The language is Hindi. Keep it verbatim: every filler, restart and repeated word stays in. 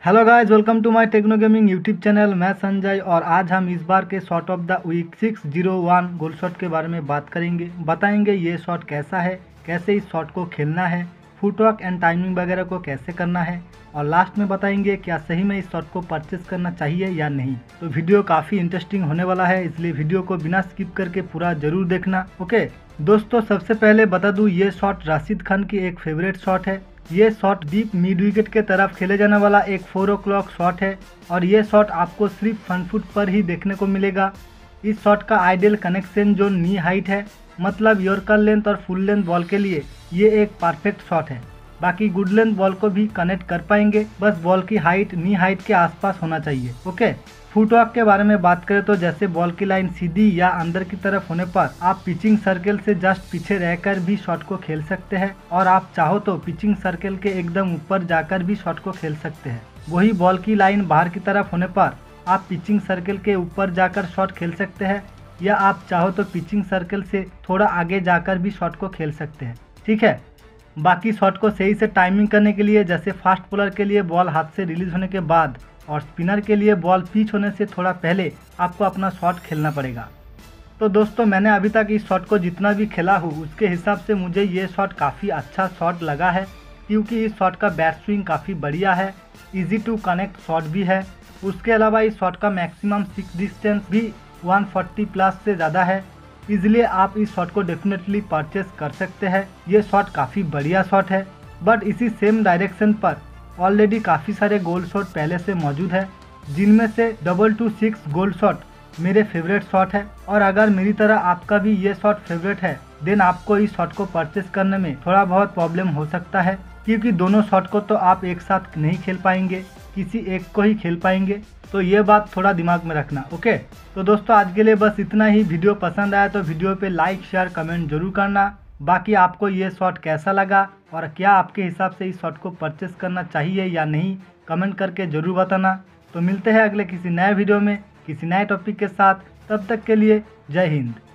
Hello guys, welcome to my techno gaming YouTube channel. मैं संजय और आज हम इस बार के shot of the week six zero one goal shot के बारे में बात करेंगे। बताएंगे ये शॉट कैसा है, कैसे इस शॉट को खेलना है, फुटवर्क एंड टाइमिंग वगैरह को कैसे करना है, और लास्ट में बताएंगे क्या सही में इस शॉट को परचेस करना चाहिए या नहीं। तो वीडियो काफ़ी इंटरेस्टिंग होने वाला है, इसलिए वीडियो को बिना स्किप करके पूरा जरूर देखना। ओके दोस्तों, सबसे पहले बता दूँ ये शॉट राशिद खान की एक फेवरेट शॉट है। ये शॉट डीप मिड विकेट के तरफ खेले जाने वाला एक फोर ओ क्लॉक शॉट है और ये शॉट आपको सिर्फ फ्रंट फुट पर ही देखने को मिलेगा। इस शॉट का ideal connection zone knee height है, मतलब यॉर्कर लेंथ और फुल लेंथ बॉल के लिए ये एक परफेक्ट शॉट है। बाकी गुड लेंथ बॉल को भी कनेक्ट कर पाएंगे, बस बॉल की हाइट नी हाइट के आसपास होना चाहिए। ओके, फुटवर्क के बारे में बात करें तो जैसे बॉल की लाइन सीधी या अंदर की तरफ होने पर आप पिचिंग सर्कल से जस्ट पीछे रहकर भी शॉट को खेल सकते हैं, और आप चाहो तो पिचिंग सर्कल के एकदम ऊपर जाकर भी शॉट को खेल सकते हैं। वही बॉल की लाइन बाहर की तरफ होने पर आप पिचिंग सर्कल के ऊपर जाकर शॉट खेल सकते हैं, या आप चाहो तो पिचिंग सर्कल से थोड़ा आगे जाकर भी शॉट को खेल सकते हैं। ठीक है, बाकी शॉट को सही से टाइमिंग करने के लिए जैसे फास्ट बॉलर के लिए बॉल हाथ से रिलीज होने के बाद और स्पिनर के लिए बॉल पिच होने से थोड़ा पहले आपको अपना शॉट खेलना पड़ेगा। तो दोस्तों, मैंने अभी तक इस शॉट को जितना भी खेला हूँ उसके हिसाब से मुझे ये शॉट काफ़ी अच्छा शॉट लगा है, क्योंकि इस शॉट का बैट स्विंग काफ़ी बढ़िया है, इजी टू कनेक्ट शॉट भी है। उसके अलावा इस शॉट का मैक्सिमम सिक्स डिस्टेंस भी वन फोर्टी प्लस से ज़्यादा है, इसलिए आप इस शॉट को डेफिनेटली परचेस कर सकते हैं। ये शॉट काफ़ी बढ़िया शॉट है, बट इसी सेम डायरेक्शन पर ऑलरेडी काफ़ी सारे गोल शॉट पहले से मौजूद है, जिनमें से double two six goal shot मेरे फेवरेट शॉट है। और अगर मेरी तरह आपका भी ये शॉट फेवरेट है देन आपको इस शॉट को परचेस करने में थोड़ा बहुत प्रॉब्लम हो सकता है, क्योंकि दोनों शॉट को तो आप एक साथ नहीं खेल पाएंगे, किसी एक को ही खेल पाएंगे। तो ये बात थोड़ा दिमाग में रखना। ओके, तो दोस्तों आज के लिए बस इतना ही। वीडियो पसंद आया तो वीडियो पे लाइक शेयर कमेंट जरूर करना। बाकी आपको ये शॉट कैसा लगा और क्या आपके हिसाब से इस शॉट को परचेस करना चाहिए या नहीं, कमेंट करके ज़रूर बताना। तो मिलते हैं अगले किसी नए वीडियो में किसी नए टॉपिक के साथ, तब तक के लिए जय हिंद।